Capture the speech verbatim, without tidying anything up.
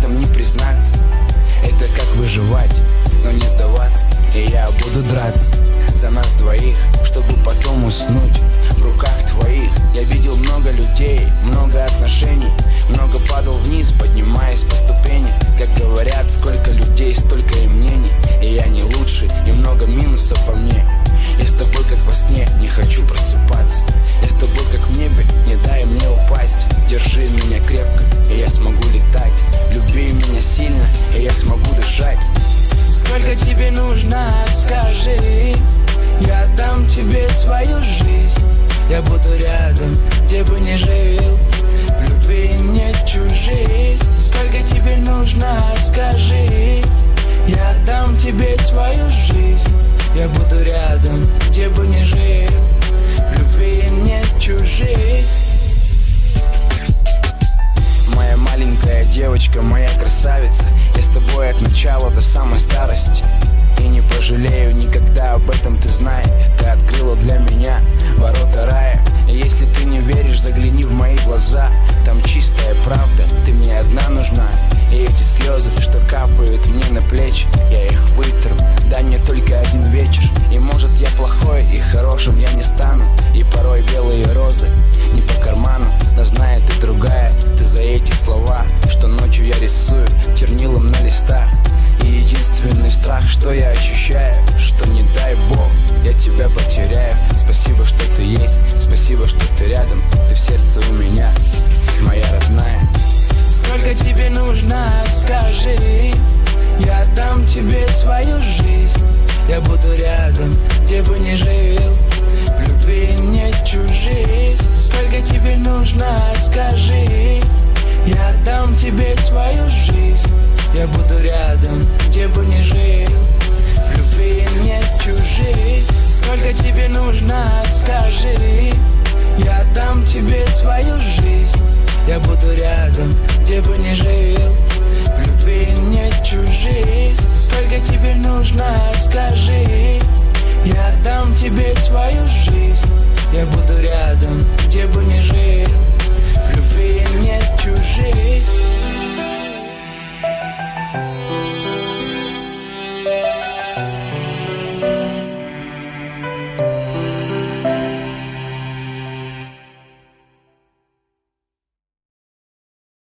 этом не признаться. Это как выживать, но не сдаваться. И я буду драться за нас двоих, чтобы потом уснуть в руках твоих. Я видел много людей, много отношений, много падал вниз, поднимаясь по ступени. Как говорят, сколько людей, столько и мнений. И я не лучше, и много минусов во мне. Я с тобой как во сне, не хочу просыпаться. Я с тобой как в небе, не дай мне упасть. Держи меня крепко, и я смогу летать. Люби меня сильно, и я смогу дышать. Сколько тебе нужно, скажи. Я отдам тебе свою жизнь. Я буду рядом, где бы ни жил. В любви нет чужих. Сколько тебе нужно, скажи. Я отдам тебе свою жизнь. Я буду рядом, где бы ни жил. В любви нет чужих. Моя маленькая девочка, моя красавица, я с тобой от начала до самой старости. И не пожалею никогда, об этом ты знай. Ты открыла для меня ворота рая. И если ты не веришь, загляни в мои глаза. Там чистая правда, ты мне одна нужна. И эти слезы, что капают мне на плечи, я их вытру, дай мне только один вечер. И может я плохой, и хорошим я не стану. И порой белые розы не по карману. Но знай, ты другая, ты за эти слова, что ночью я рисую чернилом на листах. И единственный страх, что я ощущаю, что не дай бог я тебя потеряю. Спасибо, что ты есть, спасибо, что ты рядом. Ты в сердце у меня, моя родная. Сколько тебе нужно, скажи. Я отдам тебе свою жизнь. Я буду рядом, где бы ни жил. В любви нет чужих. Сколько тебе нужно, скажи. Я отдам тебе свою жизнь. Я буду рядом, где бы ни жил. В любви нет чужих. Сколько тебе нужно, скажи. Я отдам тебе свою жизнь. Я буду рядом, где бы ни жил. В любви нет чужих. Сколько тебе нужно, скажи. Я отдам тебе свою жизнь. Я буду рядом, где бы ни жил.